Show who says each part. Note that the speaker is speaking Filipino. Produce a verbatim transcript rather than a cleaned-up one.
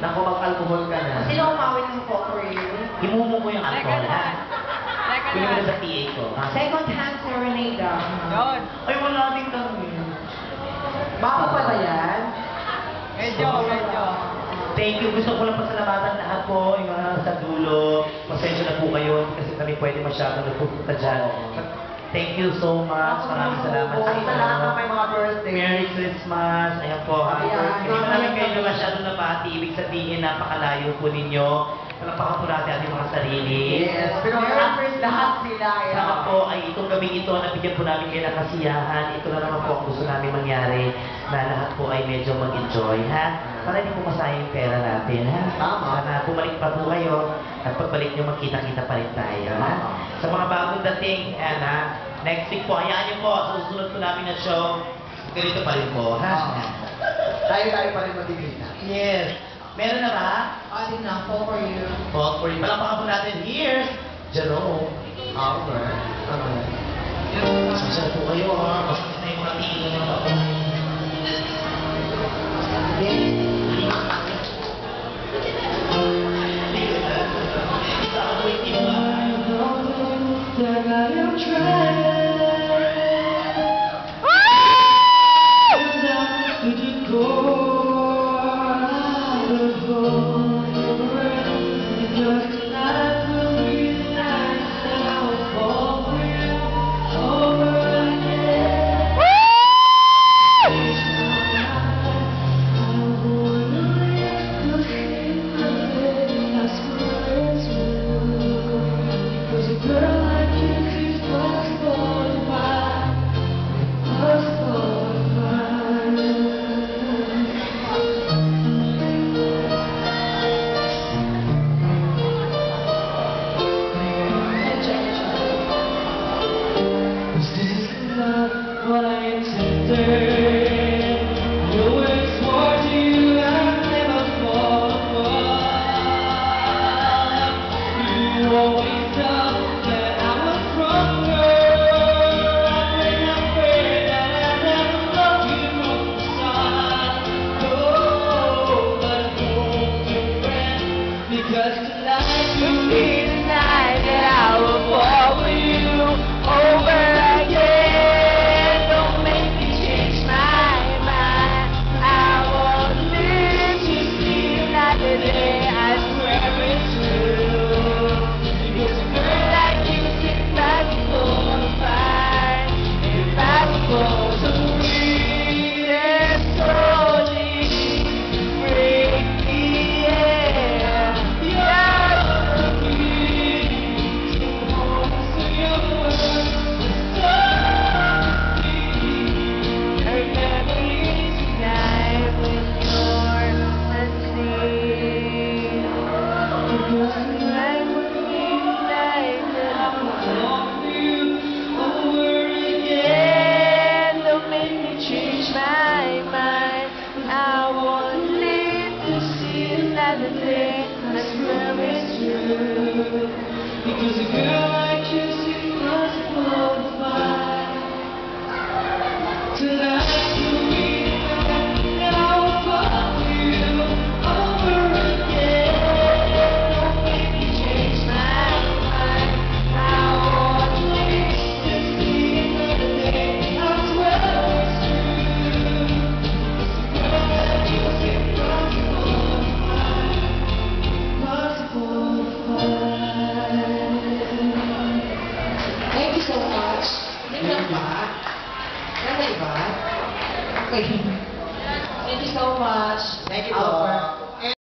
Speaker 1: Naku, mag-alcohol ka na.
Speaker 2: Sino umawit ng po for you?
Speaker 1: Himumo ko yung alcohol, ha? Kunin mo na sa P A ko, ha?
Speaker 2: Second hand serenade ah.
Speaker 3: Yun.
Speaker 1: Ay, wala din kami.
Speaker 2: Baka pala yan?
Speaker 3: Medyo, medyo.
Speaker 1: Thank you. Gusto ko lang pasalamatan lahat po, yung mga sa dulo. Pasensya na po kayo kasi kami pwede masyadong nagpupunta dyan. Thank you so much. Maraming salamat sa inyo.
Speaker 2: Sa lahat ng may mga birthday.
Speaker 1: Merry Christmas. Ayan po, happy
Speaker 2: Ayan,
Speaker 1: birthday. Hindi namin
Speaker 2: ayan.
Speaker 1: kayo na masyadong nabati. Ibig sabihin, napakalayo po ninyo. Palapakan po natin ating mga sarili.
Speaker 2: Yes, pero lahat, lahat sila. eh.
Speaker 1: Saka po ay itong gabing ito, nabigyan po namin kayo ng kasiyahan. Ito na naman po ang gusto namin mangyari na lahat po ay medyo mag-enjoy, ha? Para hindi po masayang yung pera natin, ha?
Speaker 2: Tama.
Speaker 1: Sana bumalik pa po kayo at pagbalik nyo magkita-kita pa rin tayo, ha? Sa mga bagong dating, and, ha? Next week po, hayaan nyo po, sa susunod po namin na show, ganito pa rin po, ha?
Speaker 2: Tayo-tayo pa rin magkikita.
Speaker 1: Yes. Meron na ba?
Speaker 2: Ating na, fall for you.
Speaker 1: Well, for palakpakan po natin, here's Jerome.
Speaker 2: Albert.
Speaker 1: Sasal po kayo, ha? Basta na yung mga tingin ng mga what I intended. Your words swore to you I'd never fall apart. You always thought that I was stronger. When I prayed that I'd never love you from the start. Oh, but I hold your breath, because tonight will be the night that I will fall for you over again. Because a girl like you is impossible to find. Tonight you'll be the night that I will fall for you over again. Don't make me change my mind. I want to live to see another day. I swear it's true. Because a girl like you is impossible to find. Impossible to find.
Speaker 2: Thank you so much. Nandang ba? Nandang ba? Okay. Thank you so much.
Speaker 1: Thank you po.
Speaker 2: Albert.